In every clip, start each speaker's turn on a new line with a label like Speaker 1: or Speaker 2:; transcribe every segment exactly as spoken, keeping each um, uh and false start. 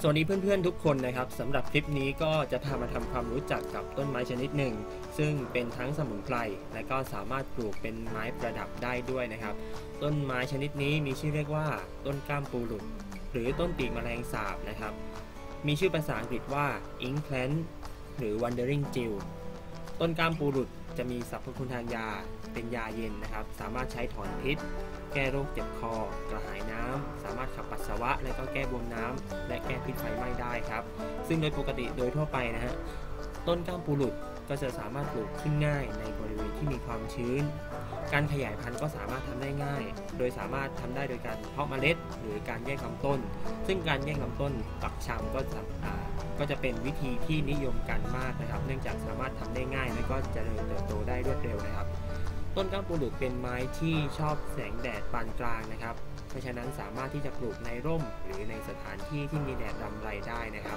Speaker 1: สวัสดีเพื่อนๆทุกคนนะครับสำหรับคลิปนี้ก็จะพามาทำความรู้จักกับต้นไม้ชนิดหนึ่งซึ่งเป็นทั้งสมุนไพรและก็สามารถปลูกเป็นไม้ประดับได้ด้วยนะครับต้นไม้ชนิดนี้มีชื่อเรียกว่าต้นกล้ามปูหลุดหรือต้นปีกแมลงสาบนะครับมีชื่อภาษาอังกฤษว่า ink plant หรือ wandering jill ต้นกล้ามปูหลุดจะมีสรรพคุณทางยาเป็นยาเย็นนะครับสามารถใช้ถอนพิษแก้โรคเจ็บคอกระหายน้ำสามารถขับปัสสาวะและก็แก้บวมน้ำและแก้พิษไฟไหม้ได้ครับซึ่งโดยปกติโดยทั่วไปนะฮะต้นกล้ามปูหลุดก็จะสามารถปลูกขึ้นง่ายในบริเวณที่มีความชื้นการขยายพันธุ์ก็สามารถทำได้ง่ายโดยสามารถทำได้โดยการเพาะเมล็ดหรือการแยกลำต้นซึ่งการแยกลำต้นปักชำก็จะก็จะเป็นวิธีที่นิยมกันมากนะครับเนื่องจากสามารถทำได้ง่ายและก็เจริญเติบโตได้รวดเร็วนะครับต้นกล้ามปูหลุดเป็นไม้ที่ชอบแสงแดดปานกลางนะครับเพราะฉะนั้นสามารถที่จะปลูกในร่มหรือในสถานที่ที่มีแดดรำไรได้นะครับ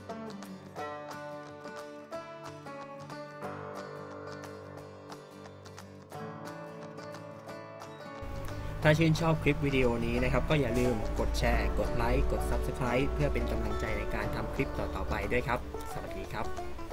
Speaker 1: ถ้าชื่นชอบคลิปวิดีโอนี้นะครับก็อย่าลืมกดแชร์กดไลค์กด ซับสไครบ์ เพื่อเป็นกำลังใจในการทำคลิปต่อๆไปด้วยครับสวัสดีครับ